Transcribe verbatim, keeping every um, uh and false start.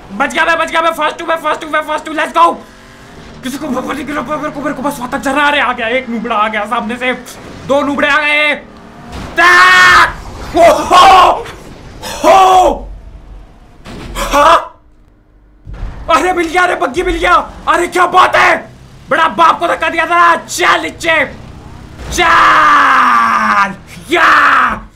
बच गया मैं, बच गया मैं, फर्स्ट हूँ मैं, फर्स्ट हूँ मैं, फर्स्ट हूँ, लेट्स गो। किसी को मेरे को मेरे को मेरे को बस वातक चल रहा है। आ गया एक नुबड़ा, आ गया सामने से, दो नुबड़े आ गए। अरे मिल गया, अरे बग्गी मिल गया। अरे क्या बात है, बड़ा बाप को धक्का दिया था। चल नीचे चल, या